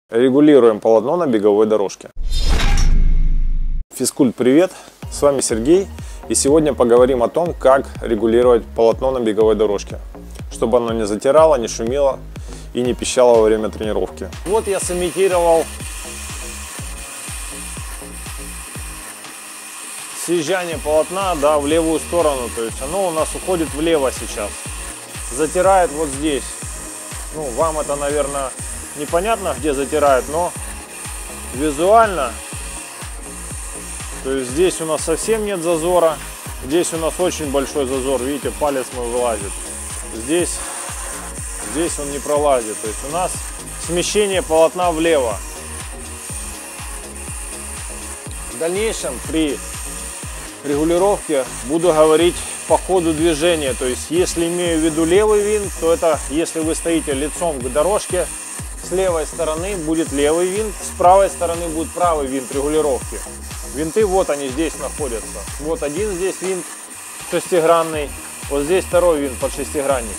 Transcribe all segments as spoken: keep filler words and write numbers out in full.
Регулируем полотно на беговой дорожке. Физкульт, привет! С вами Сергей. И сегодня поговорим о том, как регулировать полотно на беговой дорожке, чтобы оно не затирало, не шумело и не пищало во время тренировки. Вот я сымитировал съезжание полотна, да, в левую сторону. То есть оно у нас уходит влево сейчас. Затирает вот здесь. Ну, вам это, наверное, непонятно, где затирает, но визуально, то есть здесь у нас совсем нет зазора, здесь у нас очень большой зазор, видите, палец мой вылазит, здесь, здесь он не пролазит, то есть у нас смещение полотна влево. В дальнейшем при регулировке буду говорить по ходу движения, то есть если имею в виду левый винт, то это если вы стоите лицом к дорожке, с левой стороны будет левый винт, с правой стороны будет правый винт регулировки. Винты вот они здесь находятся. Вот один здесь винт шестигранный, вот здесь второй винт под шестигранник.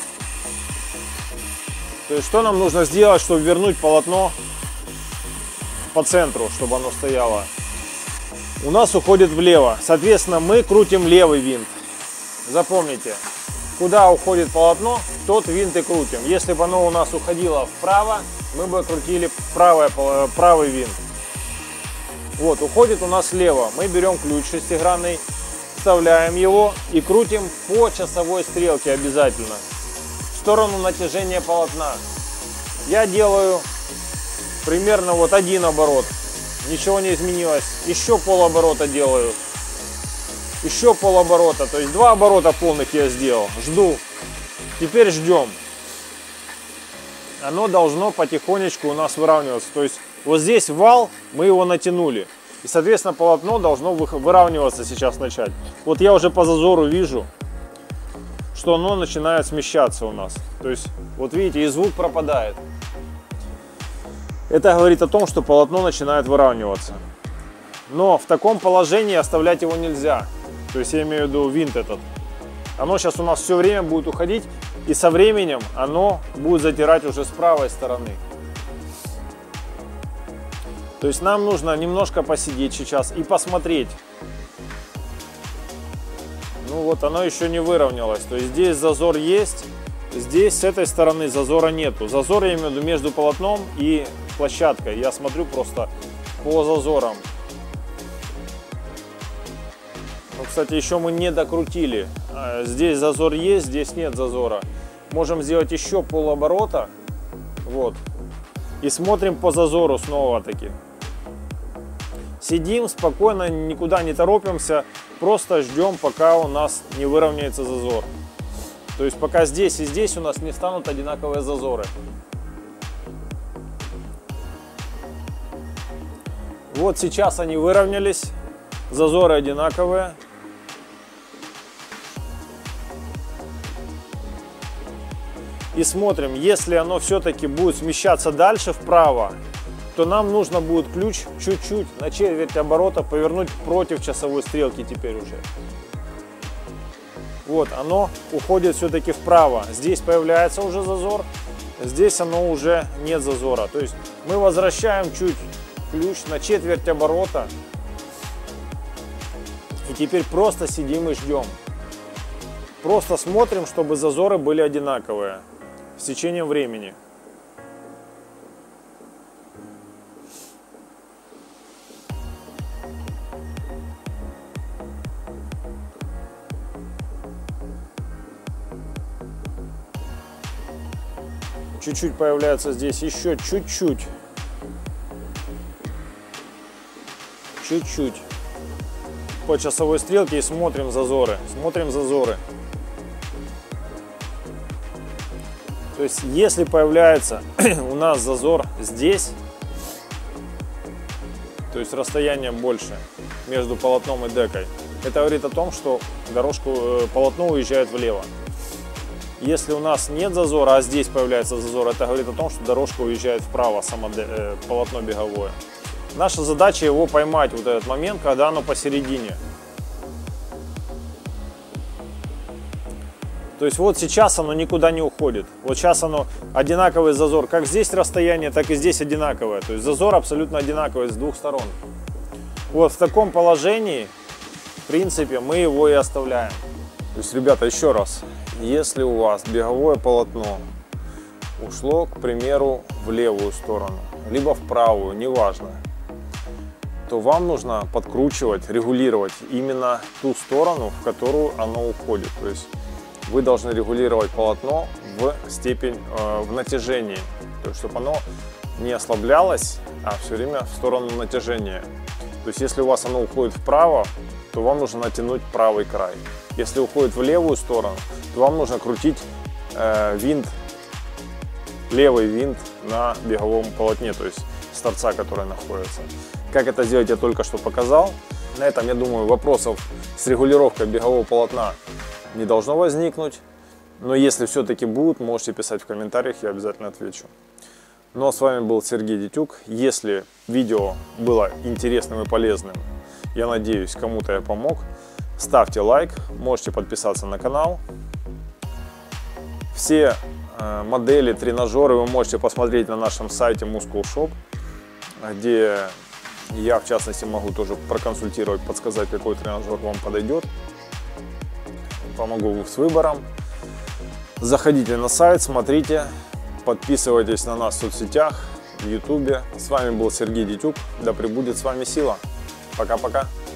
То есть что нам нужно сделать, чтобы вернуть полотно по центру, чтобы оно стояло? У нас уходит влево, соответственно мы крутим левый винт. Запомните, куда уходит полотно, тот винт и крутим. Если бы оно у нас уходило вправо, мы бы крутили правое, правый винт. Вот, уходит у нас слева. Мы берем ключ шестигранный, вставляем его и крутим по часовой стрелке обязательно в сторону натяжения полотна. Я делаю примерно вот один оборот. Ничего не изменилось. Еще полоборота делаю. Еще полоборота. То есть два оборота полных я сделал. Жду. Теперь ждем. Оно должно потихонечку у нас выравниваться. То есть вот здесь вал, мы его натянули. И, соответственно, полотно должно выравниваться сейчас начать. Вот я уже по зазору вижу, что оно начинает смещаться у нас. То есть, вот видите, и звук пропадает. Это говорит о том, что полотно начинает выравниваться. Но в таком положении оставлять его нельзя. То есть я имею в виду винт этот. Оно сейчас у нас все время будет уходить. И со временем оно будет затирать уже с правой стороны. То есть нам нужно немножко посидеть сейчас и посмотреть. Ну вот оно еще не выровнялось. То есть здесь зазор есть. Здесь с этой стороны зазора нету. Зазор я имею в виду между полотном и площадкой. Я смотрю просто по зазорам. Ну, кстати, еще мы не докрутили. Здесь зазор есть, здесь нет зазора. Можем сделать еще полоборота. Вот. И смотрим по зазору снова-таки. Сидим спокойно, никуда не торопимся. Просто ждем, пока у нас не выровняется зазор. То есть пока здесь и здесь у нас не станут одинаковые зазоры. Вот сейчас они выровнялись. Зазоры одинаковые. И смотрим, если оно все-таки будет смещаться дальше вправо, то нам нужно будет ключ чуть-чуть на четверть оборота повернуть против часовой стрелки теперь уже. Вот, оно уходит все-таки вправо. Здесь появляется уже зазор, здесь оно уже нет зазора. То есть мы возвращаем чуть ключ на четверть оборота. И теперь просто сидим и ждем. Просто смотрим, чтобы зазоры были одинаковые с течением времени. Чуть-чуть появляется здесь, еще чуть-чуть. Чуть-чуть. По часовой стрелке и смотрим зазоры. Смотрим зазоры. То есть, если появляется у нас зазор здесь, то есть расстояние больше между полотном и декой, это говорит о том, что дорожку, полотно уезжает влево. Если у нас нет зазора, а здесь появляется зазор, это говорит о том, что дорожка уезжает вправо, само э, полотно беговое. Наша задача его поймать, вот этот момент, когда оно посередине. То есть вот сейчас оно никуда не уходит. Вот сейчас оно одинаковый зазор. Как здесь расстояние, так и здесь одинаковое. То есть зазор абсолютно одинаковый с двух сторон. Вот в таком положении, в принципе, мы его и оставляем. То есть, ребята, еще раз. Если у вас беговое полотно ушло, к примеру, в левую сторону, либо в правую, неважно, то вам нужно подкручивать, регулировать именно ту сторону, в которую оно уходит. То есть вы должны регулировать полотно в степень, э, в натяжении, то есть чтобы оно не ослаблялось, а все время в сторону натяжения. То есть если у вас оно уходит вправо, то вам нужно натянуть правый край. Если уходит в левую сторону, то вам нужно крутить э, винт, левый винт на беговом полотне, то есть с торца, который находится. Как это сделать, я только что показал. На этом, я думаю, вопросов с регулировкой бегового полотна не должно возникнуть. Но если все-таки будут, можете писать в комментариях, я обязательно отвечу. Ну а с вами был Сергей Дитюк. Если видео было интересным и полезным, я надеюсь, кому-то я помог, ставьте лайк, можете подписаться на канал. Все э, модели, тренажеры вы можете посмотреть на нашем сайте Muscle Shop, где я, в частности, могу тоже проконсультировать, подсказать, какой тренажер вам подойдет. Помогу с выбором. Заходите на сайт, смотрите, подписывайтесь на нас в соцсетях, в ютубе. С вами был Сергей Дитюк. Да пребудет с вами сила. Пока-пока.